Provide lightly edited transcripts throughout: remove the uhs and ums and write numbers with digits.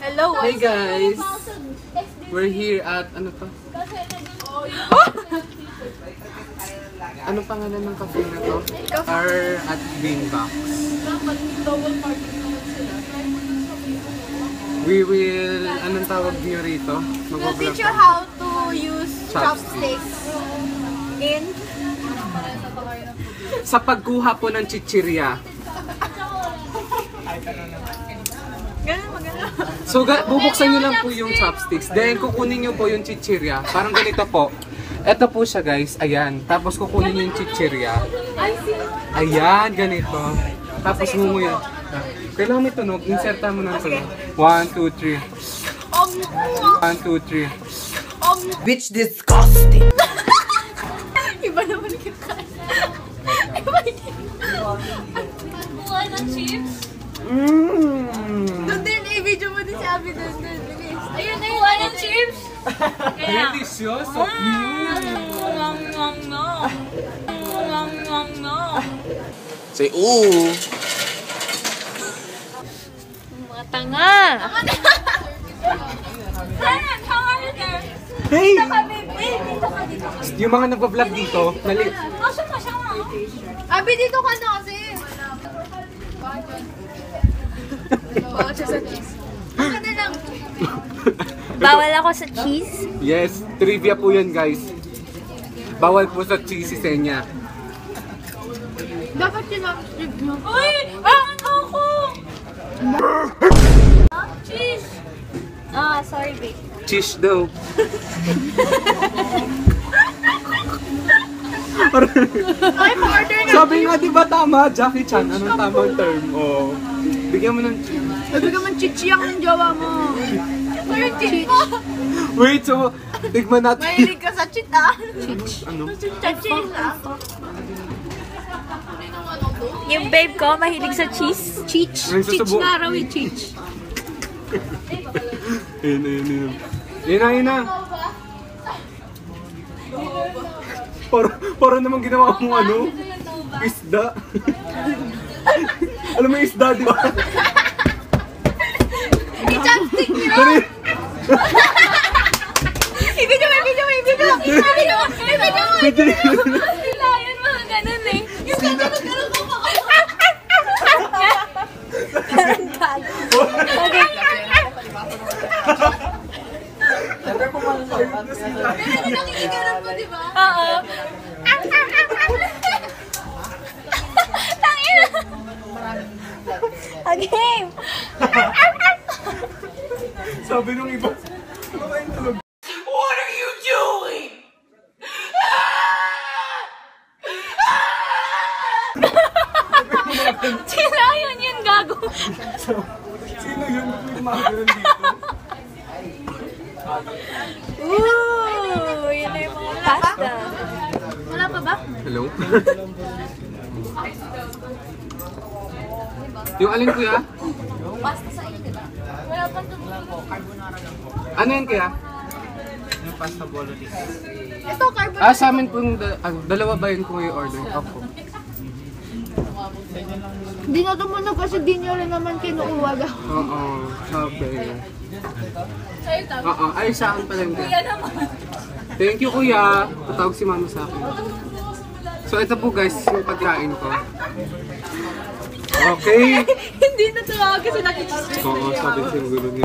Hello. Hey guys. We're here at ano to? Anong pangalan ng cafe na to? Are at Greenbox. We will, anong tawag niyo rito? We'll teach you how to use chopsticks in sa pagkuha po ng chichirya. So bubuksan nyo lang po yung chopsticks. Then kukunin nyo po yung chichirya. Parang ganito po. Ito po siya guys. Ayan. Tapos kukunin nyo yung chichirya. Ayan, ganito. Tapos mumuya. Kailangan may tunog. Inserta mo ng tunog. 1, 2, 3. 1, 2, 3. Bitch disgusting! Iba naman kita. Buwan ng chips? Doon din, i-video mo din si Abby doon. Ayun na yun. Buwan ng chips? Delicioso! Say ooh! Mga tanga! Hey! Dito ka, baby! Dito ka, dito ka. Yung mga nagpa-vlog dito, mali. Masya pa siya. Abby, dito ka na kasi. Bawal siya sa cheese. Ano na lang? Bawal ako sa cheese? Yes, trivia po yan guys. Bawal po sa cheese si Senya. Dapat sinapsig mo. Uy! Ano ako? Cheese! Ah, sorry babe. Cheese daw. Ay, pa-order na. Sabi nga diba tama, Jackie Chan, anong tamang term? Oh. Bigyan mo ng cheese. Sabi ka man chichiyang ng jowa mo. Ayun, cheese pa. Wait, so, tigman natin. Mahilig ka sa cheat ah. Ano? Cheese ah. Yung babe ko, mahilig sa cheese. Cheech. May Cheech susubo- na raw eh, cheech. Ayun. Yun na. Para naman ginawa mong ano? Isda. Alam mo yung isda, di ba? I-chopstick niyo! Sorry. I-video mo! Sila yun, mga ganun eh. Yung ganun ko pa ako. Parang gago. Okay. Pero nakikikaroon mo, di ba? Oo. Tangina! Okay. Sabi nung iba. What are you doing? Sila yun gago. Sino yung kumakaroon dito? Ooh, yun na yung mga pasta. Wala pa ba? Hello? Yung alin kuya? Pasta sa inyo, diba? Wala pa ito. Ano yan kuya? Yung pasta bolognese. Ito, carbonara. Sa amin po yung dalawa ba yun kung i-order? Ako. Di na tumunog kasi di nyo rin naman kinuuwag ako. Oo, sabi. Oo, ay sa akin pala hindi. Thank you kuya. Tatawag si mama sa akin. So ito po guys, yung pagkain ko. Okay. Hindi na tumawag kasi nakikisip. Oo, sabi siya gulo niya.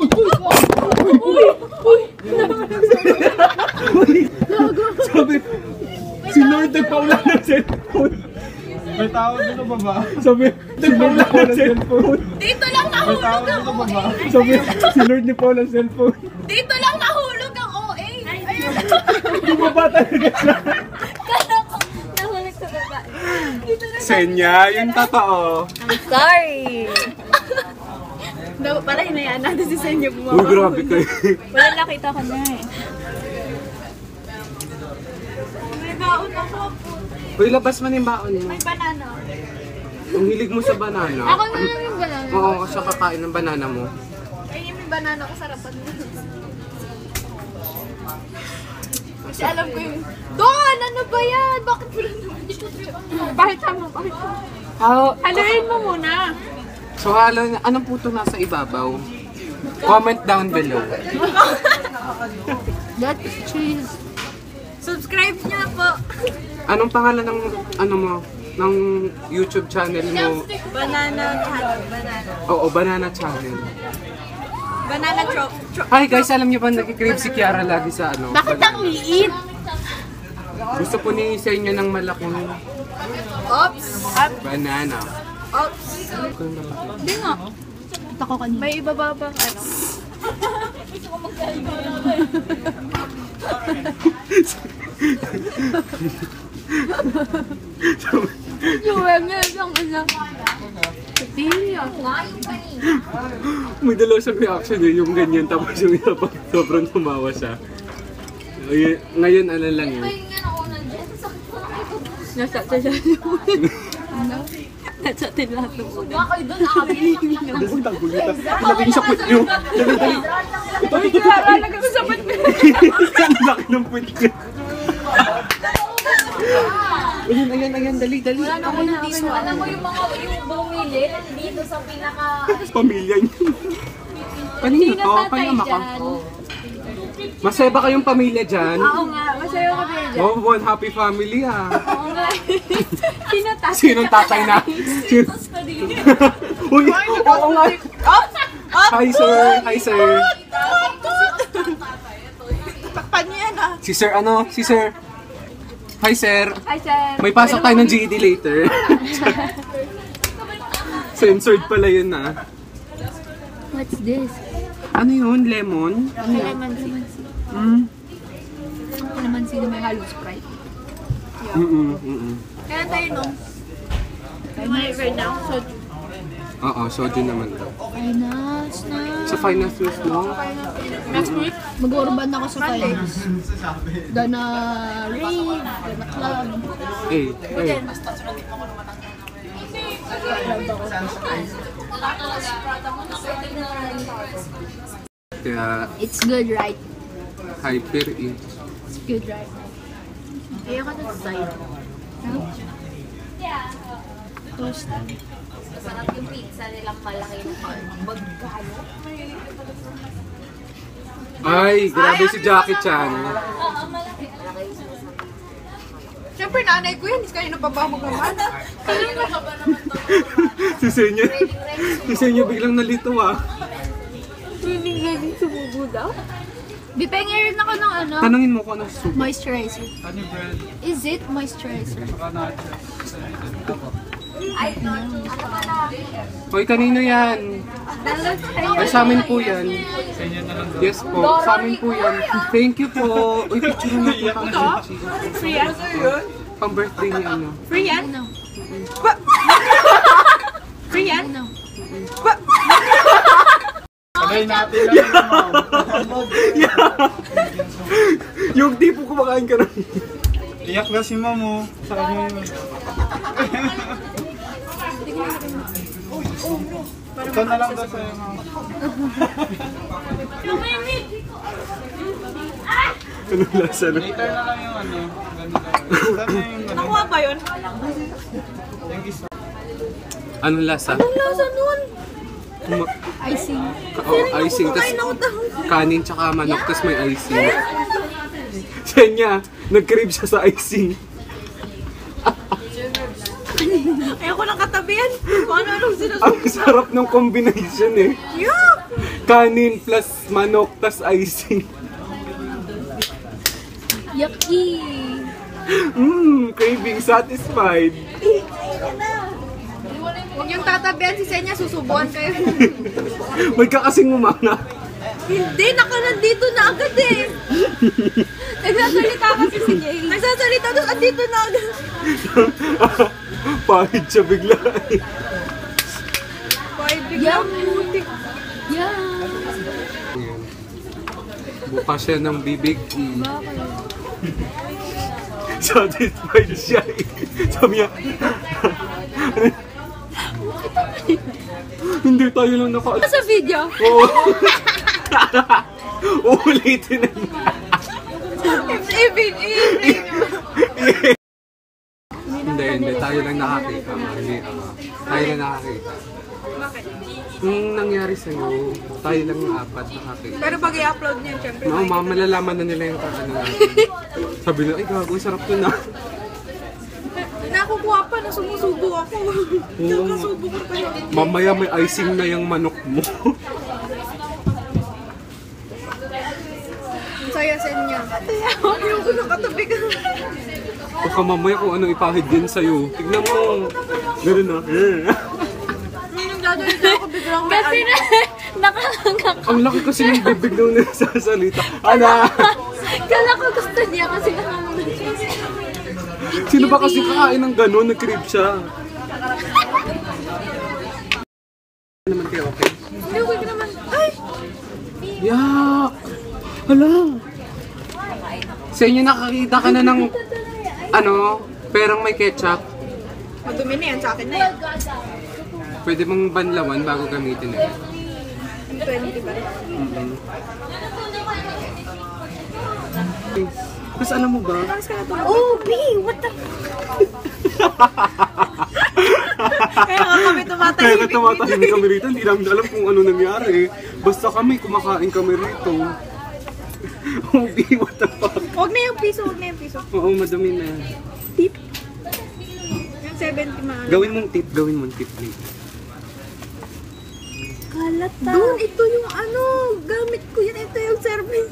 Sabi, si Lord nagpaula ng cellphone. May tao dito baba. Sabi, nagpaula ng cellphone. Dito lang May nahulog tao ang dito baba. OA. Sabi, si Lord niya paula ng cellphone. Dito lang nahulog ang OA. Ayun. Bumaba talaga siya. Kala ko nahulog sa baba. Dito lang. Senya, yung totoo. I'm sorry. Para hinayaan natin si Senyo bumaba. Uy, grabe kayo. Wala nakita ko na eh. May baon ako. Uy, labas man yung baon mo. May banana. Ang hilig mo sa banana. Ako na lang yung banana. Oo, sa kakain ng banana mo. Ay, yung banana ko sarapan mo. Kasi alam ko yung... Don! Ano ba yan? Bakit wala naman dito? Bakit tama? Bakit tama? Haluin mo muna. So, anong puto nasa ibabaw? Comment down below. That's cheese. Subscribe niyo po. Anong pangalan ng ano mo? Ng YouTube channel mo? Banana cat. Banana. Oo, Banana Channel. Banana chop. Hi guys, alam niyo ba nagki-crave si Kiara lagi sa ano? Bakit ang liit? Gusto po ni sa inyo ng malaking Oops. banana. Oops. Hindi nga. Ito ko kanina. May iba ba bang ano? Yung memes ang anak. Tiya. May dalawa siyang reaction eh, yung ganyan tapos yung isa pa sobrang tumawa siya. Ngayon ano lang yun. Nasa tila. Nasa tila. Bakit doon nakabili ng Ilagay niyo sa puwit niyo. Uy, Clara, nagkasabot ko. Ang laki ng puwit niyo. Ayan, dali. Alam mo yung mga bumili dito sa pinaka... Pamilya niyo. Kanina to, kanina ka. Masaya ba kayong pamilya dyan? Oo nga, masaya kami dyan. Oh, one happy family ah. Oo nga. Sino tatay? Sinong tatay na? Uy, oo nga. Hi sir. Takpan niya na. Si sir ano? Si sir. Hi sir. Hi, sir. May pasok tayo ng GED later. Censored pala yun ah. What's this? Ano yun? Lemon? Calamansi. Calamansi na may halong Sprite. Kaya tayo nung. May right now. So, Oo, soju naman to. Finals na. Sa finance news mo? next week. Mag-urban ako sa finals. Dana rave, dana club. Eh. Kaya It's good, right? hyper eh. It's good, right? Ayaw ka na side. Toast. Masarap yung pizza nilang malaki ng magkano. Ay, grabe si Jackie Chan. Siyempre nanay ko yan. Kanina pa ba magmamahal? Kanina pa ba naman to? Si Senya biglang nalito ah. Ready sumubo daw? Bipengerin ako ng ano? Tanungin mo kung ano susubo. Moisturizer. Is it moisturizer? Hoy, kanino yan? Ay, sa amin po yan. Yes po, sa amin po yan. Thank you po. Uy, picture mo po kami. Free yan? Pang birthday ni ano. Free yan? No. Free yan? No. Sabay natin lang yung mom. Yung tipo kumakain ka ng... Iyak na si mom oh. Sa kanya yun. Ito na lang daw sa'yo mom. Anong lasa na? Later na lang yung ano. Ganun lang. Saan na yung ano? Nakuha ba yun? Thank you so Anong lasa? Ang lasa nun. Icing. Icing, tas kanin tsaka manok, tas may icing. Senya, nag-crave siya sa icing. Ayoko nang katabihan. Kung ano-anong sinusunod. Ang sarap ng combination eh. Yuck! Kanin plus manok, tas icing. Yucky! Craving satisfied. Huwag yung tatabihan si Senya, susubuan kayo. May kakasing umanga. Hindi, nandito na agad eh. Nagsasalita kasi si Jay. Nagsasalita, tapos andito na agad. Pahid siya bigla. Boy, biglang putik. Yeah! Bukas siya ng bibig. Satisfied siya eh. Sabi niya, hindi tayo lang naka... Sa video? Oo. Uulitin na. Even. Hindi, tayo tayo lang nakakita. Hindi, tayo lang nakakita. Nung nangyari sa'yo, tayo lang yung apat nakakita. Pero pag i-upload niya, syempre. No, malalaman na nila yung ano natin. Sabi na, ay gago, sarap to na. Nakukuha pa na sumusubo ako. Nakasubo ko pa yun. Mamaya may icing na yung manok mo. Saya sa inyo. Yung ko nakatabi ka. Baka mamaya kung ano ipahid din sa'yo. Tignan mo. Ganun na. Gagawin na ako biglang may Kasi na, nakakangak. Ang laki kasi ng bibig nung nagsasalita. Ana! Kala ko gusto niya kasi nakakangak. Sino ba kasi kakain ng gano'n? Nag-crib siya. Ano naman kayo, okay? Hindi, okay ka naman. Ay! Yak! Hala! Sa inyo nakakita ka na ng ano, perang may ketchup. Madumi na yan sa akin na yan. Pwede mong banlawan bago gamitin eh. 20 ba? Tapos alam mo ba? Oh, B, what the... Kaya nga kami Kaya tumatahimik. tumatahimik kami rito, hindi namin alam kung ano nangyari. Basta kami, kumakain kami rito. Oh, B, what the fuck? Huwag na yung piso, huwag na yung piso. Oo, madumi na. Tip. Yung 70 mahal. Gawin mong tip, please. Kalata. Doon, ito yung ano, gamit ko yan. Ito yung serving.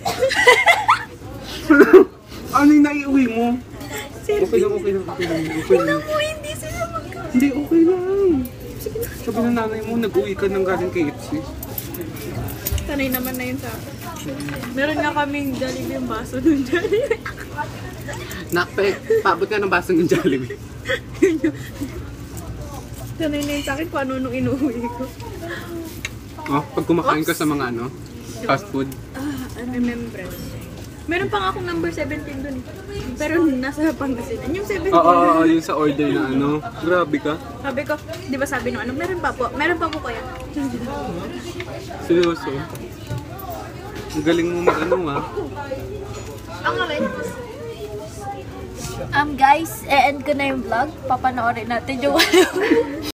Ano yung naiuwi mo? Okay Serving. lang, okay lang, okay lang. Okay Tingnan lang. mo, hindi sila magkakaroon. Hindi, okay lang. Sabi ng nanay mo, nag-uwi ka ng galing KFC. Sanay naman na yun sa akin. Meron nga kaming Jollibee yung baso dun Jollibee. Nakpe, paabot ka ng baso ng Jollibee. Sanay na yun sa akin kung ano nung inuwi ko. Oh, pag kumakain ka sa mga ano, fast food. Remembrance. Meron pa nga akong number 17 dun eh. Pero nasa Pangasinan. Yung 17. Oo, yung sa order na ano. Grabe ka. Sabi ko, di ba sabi nung ano, meron pa po kaya. Seryoso. Ang galing mo mag-ano ah. Ang alin. Guys, e-end ko na yung vlog. Papanoorin natin yung